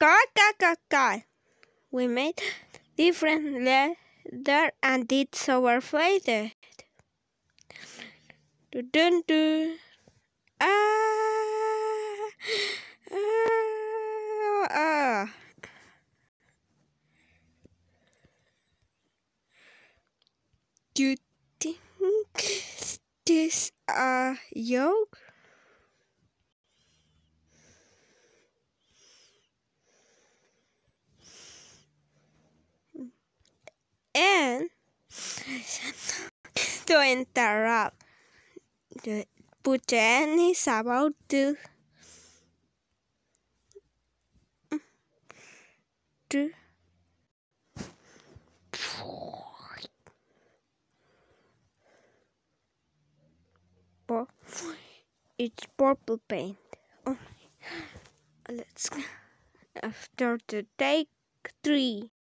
We made different leather and it's overflated. Dun dun. Do you think this a joke? And to interrupt, the Puchen is about to it's purple paint. Oh, let's after the take 3.